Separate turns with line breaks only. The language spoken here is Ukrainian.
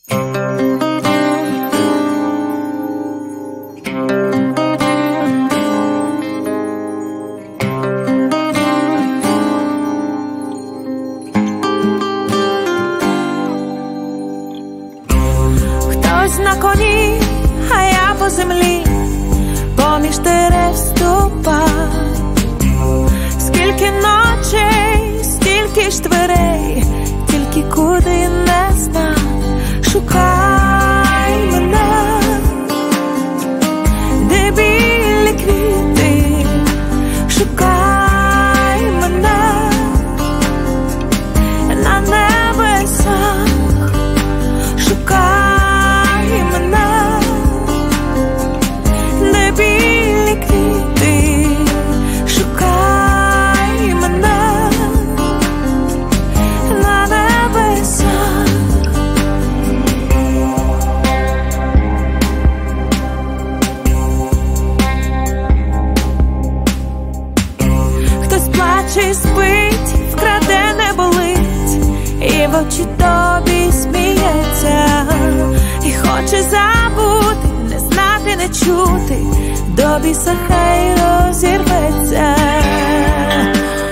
Хтось на коні, а я по землі, поміж дерев ступа. Скільки ночей, стільки ж дверей, тільки куди не знав. Шукай мене, де білі квіти, шукай мене на небесах, шукай мене, де білі квіти, шукай мене на небесах. Хтось плаче і спить, вкраде не болить, і в очі тобі сміється, і хоче забути, не знати, не чути, до біса хай розірветься.